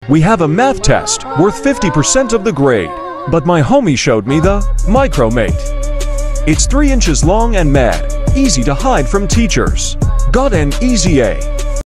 We have a math test worth 50% of the grade, but my homie showed me the Micromate. It's 3 inches long and mad, easy to hide from teachers. Got an easy A.